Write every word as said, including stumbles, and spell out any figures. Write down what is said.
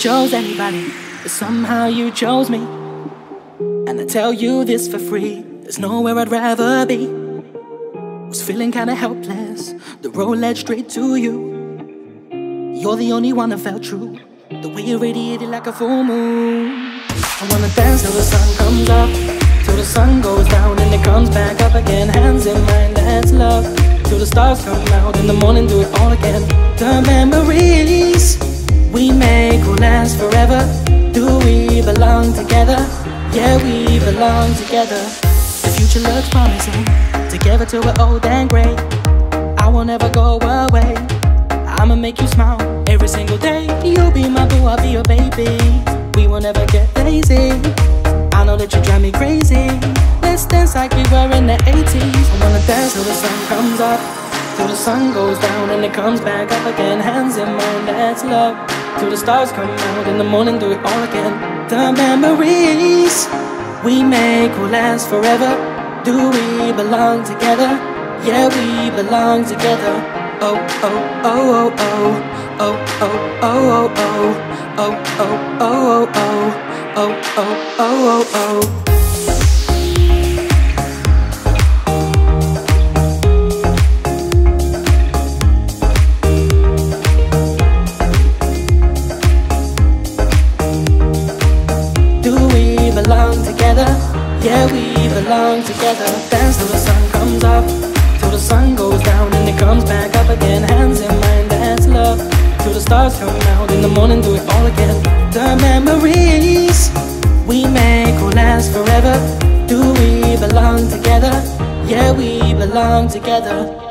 chose anybody, but somehow you chose me. And I tell you this for free, there's nowhere I'd rather be. Was feeling kinda helpless, the road led straight to you. You're the only one that felt true, the way you radiated like a full moon. I wanna dance till the sun comes up, till the sun goes down and it comes back up again. Hands in mine, that's love. Till the stars come out in the morning, do it all again. The memories we make will last forever. Do we belong together? Yeah, we belong together. The future looks promising, together till we're old and grey. I will never go away, I'ma make you smile every single day. You'll be my boo, I'll be your baby. We will never get lazy, I know that you drive me crazy. Let's dance like we were in the eighties. I wanna dance till the sun comes up, till the sun goes down and it comes back up again. Hands in mine, that's love. Till the stars come out in the morning, do it all again. The memories we make will last forever. Do we belong together? Yeah, we belong together. Oh, oh, oh, oh, oh. Oh, oh, oh, oh, oh. Oh, oh, oh, oh, oh. Oh, oh, oh, oh, oh. Yeah, we belong together. Dance till the sun comes up, till the sun goes down and it comes back up again. Hands in mine, that's love. Till the stars come out in the morning, do it all again. The memories we make will last forever. Do we belong together? Yeah, we belong together.